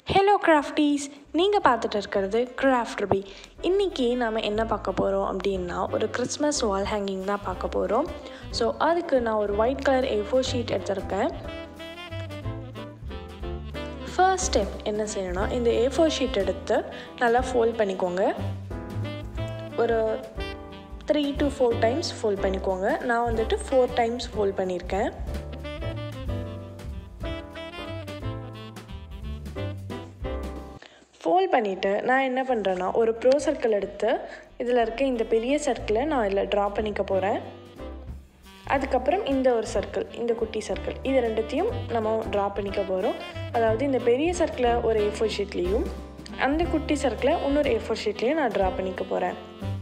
Hello கிராஃப்டீஸ், நீங்கள் பார்த்துட்டு இருக்கிறது கிராஃப்ட் ரூபி. இன்றைக்கி நாம் என்ன பார்க்க போகிறோம் அப்படின்னா ஒரு கிறிஸ்மஸ் வால் ஹேங்கிங் தான் பார்க்க போகிறோம். ஸோ அதுக்கு நான் ஒரு ஒயிட் கலர் A4 ஷீட் எடுத்திருக்கேன். ஃபர்ஸ்ட் ஸ்டெப் என்ன செய்யணும்னா, இந்த A4 ஷீட் எடுத்து நல்லா ஃபோல்ட் பண்ணிக்கோங்க. ஒரு 3 to 4 டைம்ஸ் ஃபோல்ட் பண்ணிக்கோங்க. நான் வந்துட்டு 4 டைம்ஸ் ஃபோல்ட் பண்ணியிருக்கேன். ஃபோல்ட் பண்ணிவிட்டு நான் என்ன பண்ணுறேன்னா, ஒரு ப்ரோ சர்க்கிள் எடுத்து இதில் இருக்க இந்த பெரிய சர்க்கிளை நான் இதில் ட்ரா பண்ணிக்க போகிறேன். அதுக்கப்புறம் இந்த ஒரு சர்க்கிள், இந்த குட்டி சர்க்கிள், இது ரெண்டுத்தையும் நம்ம ட்ரா பண்ணிக்க போகிறோம். அதாவது இந்த பெரிய சர்க்கிளை ஒரு A4 ஷீட்லேயும் அந்த குட்டி சர்க்கிளை இன்னொரு A4 ஷீட்லேயும் நான் ட்ரா பண்ணிக்க போகிறேன்.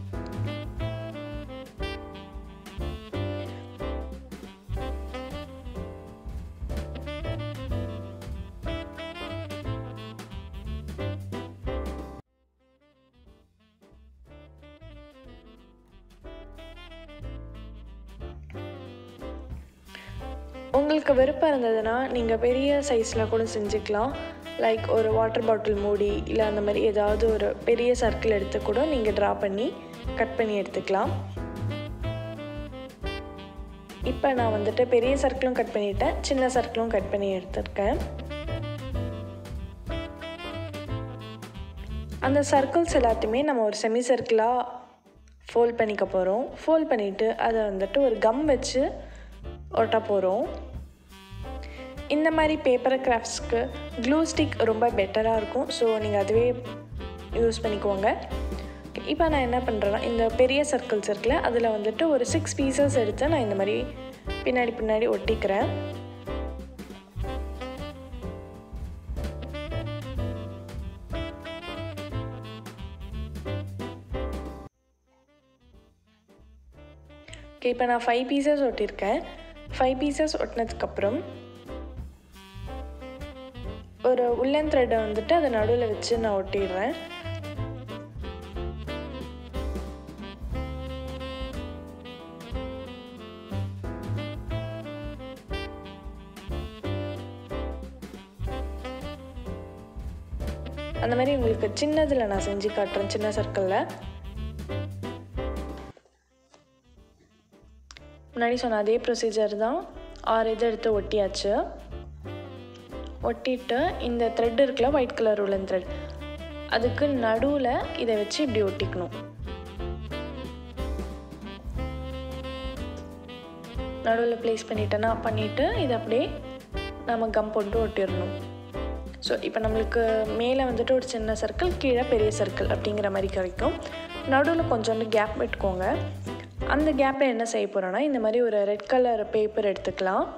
உங்களுக்கு விருப்பம் இருந்ததுன்னா நீங்கள் பெரிய சைஸில் கூட செஞ்சுக்கலாம். லைக் ஒரு வாட்டர் பாட்டில் மூடி இல்லை அந்த மாதிரி ஏதாவது ஒரு பெரிய சர்க்கிள் எடுத்து கூட நீங்கள் ட்ரா பண்ணி கட் பண்ணி எடுத்துக்கலாம். இப்போ நான் வந்துட்டு பெரிய சர்க்கிளும் கட் பண்ணிட்டேன், சின்ன சர்க்கிளும் கட் பண்ணி எடுத்துருக்கேன். அந்த சர்க்கிள்ஸ் எல்லாத்தையுமே நம்ம ஒரு செமி சர்க்கிளாக ஃபோல்ட் பண்ணிக்க போகிறோம். ஃபோல்ட் பண்ணிவிட்டு அதை வந்துட்டு ஒரு கம் வச்சு ஒட்ட போகிறோம். இந்த மாதிரி பேப்பர் கிராஃப்ட்ஸ்க்கு க்ளூ ஸ்டிக் ரொம்ப பெட்டராக இருக்கும். ஸோ நீங்கள் அதுவே யூஸ் பண்ணிக்கோங்க. இப்போ நான் என்ன பண்ணுறேன்னா, இந்த பெரிய சர்க்கிள்ஸ் இருக்குல்ல, அதில் வந்துட்டு ஒரு 6 பீசஸ் எடுத்து நான் இந்த மாதிரி பின்னாடி ஒட்டிக்கிறேன். ஓகே, இப்போ நான் 5 பீசஸ் ஒட்டியிருக்கேன். 5 பீசஸ் ஒட்டினதுக்கப்புறம் ஒரு உள்ளன் த்ரெட்டை வந்துட்டு அதை நடுவில் வச்சு நான் ஒட்டிடுறேன். அந்த மாதிரி உங்களுக்கு சின்னதில் நான் செஞ்சு காட்டுறேன், சின்ன சர்க்கிளில். முன்னாடி சொன்ன அதே ப்ரொசீஜர் தான். 6 இதை எடுத்து ஒட்டியாச்சு. ஒட்டிட்டு இந்த த்ரெட் இருக்குல்ல, ஒயிட் கலர் உள்ளன் த்ரெட், அதுக்கு நடுவில் இதை வச்சு இப்படி ஒட்டிக்கணும். நடுவில் ப்ளேஸ் பண்ணிவிட்டு இதை அப்படியே நம்ம கம் போட்டு ஒட்டிடணும். ஸோ இப்போ நம்மளுக்கு மேலே வந்துட்டு ஒரு சின்ன சர்க்கிள், கீழே பெரிய சர்க்கிள் அப்படிங்கிற மாதிரி கிடைக்கும். நடுவில் கொஞ்சோண்டு கேப் விட்டுக்கோங்க. அந்த கேப்பில் என்ன செய்ய போகிறோன்னா, இந்த மாதிரி ஒரு ரெட் கலர் பேப்பர் எடுத்துக்கலாம்.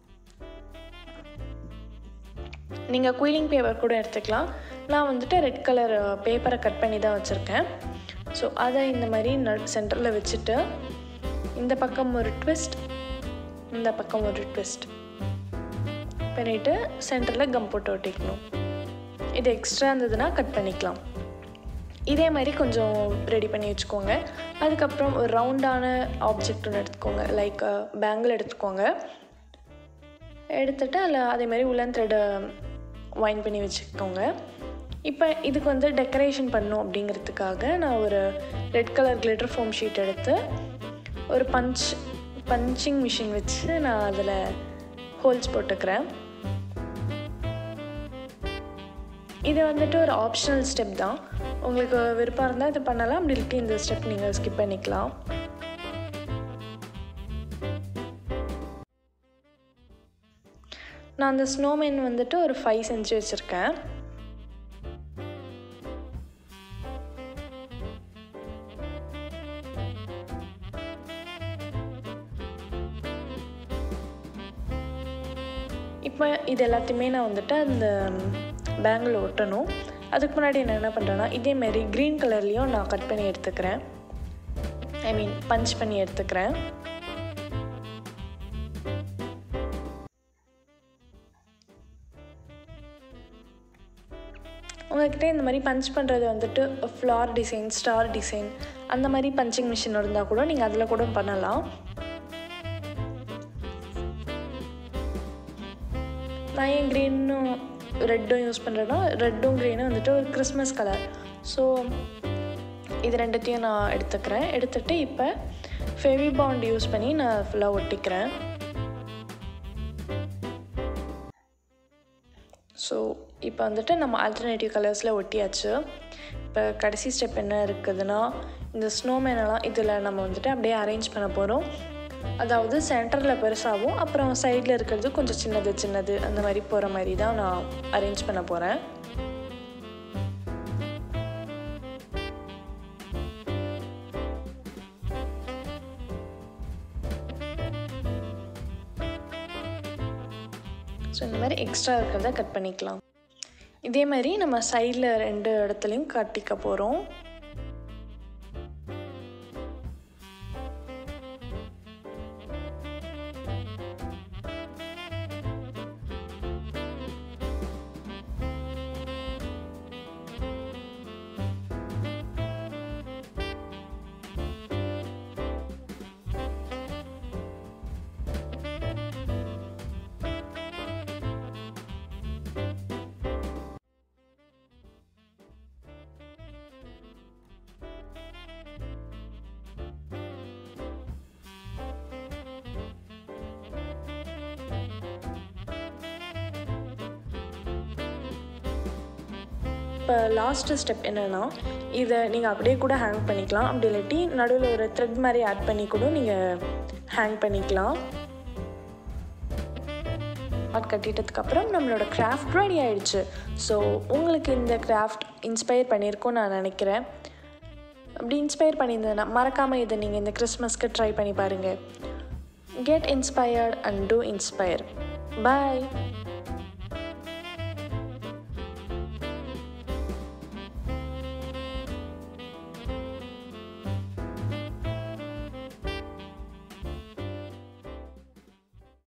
நீங்கள் குயிலிங் பேப்பர் கூட எடுத்துக்கலாம். நான் வந்துட்டு ரெட் கலர் பேப்பரை கட் பண்ணி தான் வச்சுருக்கேன். ஸோ அதை இந்த மாதிரி சென்டரில் வச்சுட்டு இந்த பக்கம் ஒரு ட்விஸ்ட், இந்த பக்கம் ஒரு ட்விஸ்ட் பண்ணிவிட்டு சென்டரில் கம் போட்டு ஒட்டிக்கணும். இது எக்ஸ்ட்ரா இருந்ததுன்னா கட் பண்ணிக்கலாம். இதே மாதிரி கொஞ்சம் ரெடி பண்ணி வச்சுக்கோங்க. அதுக்கப்புறம் ஒரு ரவுண்டான ஆப்ஜெக்ட் ஒன்று எடுத்துக்கோங்க. லைக் பேங்கிள் எடுத்துக்கோங்க. எடுத்துகிட்டு அதில் அதே மாதிரி உள்ளன் த்ரெட்டை வைண்ட் பண்ணி வச்சுக்கோங்க. இப்போ இதுக்கு வந்து டெக்கரேஷன் பண்ணணும் அப்படிங்கிறதுக்காக நான் ஒரு red colour glitter foam sheet எடுத்து ஒரு பஞ்சிங் மிஷின் வச்சு நான் அதில் ஹோல்ஸ் போட்டுக்கிறேன். இது வந்துட்டு ஒரு ஆப்ஷனல் ஸ்டெப் தான். உங்களுக்கு விருப்பம் இருந்தால் இது பண்ணலாம், அப்படி இருக்கு இந்த ஸ்டெப் நீங்கள் ஸ்கிப் பண்ணிக்கலாம். நான் அந்த ஸ்னோமேன் வந்துட்டு ஒரு 5 செஞ்சு வச்சுருக்கேன். இப்போ இது எல்லாத்தையுமே நான் வந்துட்டு அந்த பேங்கில் ஒட்டணும். அதுக்கு முன்னாடி நான் என்ன பண்ணுறேன்னா, இதேமாரி க்ரீன் கலர்லேயும் நான் கட் பண்ணி எடுத்துக்கிறேன். பஞ்ச் பண்ணி எடுத்துக்கிறேன். உங்கள்கிட்ட இந்த மாதிரி பஞ்ச் பண்ணுறது வந்துட்டு ஃப்ளார் டிசைன், ஸ்டார் டிசைன் அந்த மாதிரி பஞ்சிங் மிஷின் இருந்தால் கூட நீங்கள் அதில் கூட பண்ணலாம். நான் ஏன் க்ரீன்னு ரெட்டும் யூஸ் பண்ணுறேன்னா ரெட்டும் க்ரீனும் வந்துட்டு ஒரு கிறிஸ்மஸ் கலர். ஸோ இது ரெண்டுத்தையும் நான் எடுத்துட்டு இப்போ ஃபெவி பாண்ட் யூஸ் பண்ணி நான் ஃபுல்லாக ஒட்டிக்கிறேன். ஸோ இப்போ வந்துட்டு நம்ம ஆல்டர்னேட்டிவ் கலர்ஸில் ஒட்டியாச்சு. இப்போ கடைசி ஸ்டெப் என்ன இருக்குதுன்னா, இந்த ஸ்னோமேனெல்லாம் இதில் நம்ம வந்துட்டு அப்படியே அரேஞ்ச் பண்ண போகிறோம். அதாவது சென்டரில் பெருசாகவும் அப்புறம் சைடில் இருக்கிறது கொஞ்சம் சின்னது அந்த மாதிரி போகிற மாதிரி தான் நான் அரேஞ்ச் பண்ண போகிறேன். ஸோ இந்த மாதிரி எக்ஸ்ட்ரா இருக்கிறத கட் பண்ணிக்கலாம். இதே மாதிரி நம்ம சைடில் 2 இடத்துலையும் கட்டிக்க போகிறோம். இப்போ லாஸ்ட்டு ஸ்டெப் என்னென்னா, இதை நீங்கள் அப்படியே கூட ஹேங் பண்ணிக்கலாம். அப்படி இல்லாட்டி நடுவில் ஒரு த்ரெட் மாதிரி ஆட் பண்ணி கூட நீங்கள் ஹேங் பண்ணிக்கலாம். கட்டிட்டதுக்கப்புறம் நம்மளோட கிராஃப்ட் ரெடி ஆகிடுச்சு. ஸோ உங்களுக்கு இந்த கிராஃப்ட் இன்ஸ்பயர் பண்ணியிருக்கோன்னு நான் நினைக்கிறேன். அப்படி இன்ஸ்பயர் பண்ணியிருந்தேன்னா மறக்காமல் இதை நீங்கள் இந்த கிறிஸ்மஸ்க்கு ட்ரை பண்ணி பாருங்கள். Get inspired and do inspire. Bye.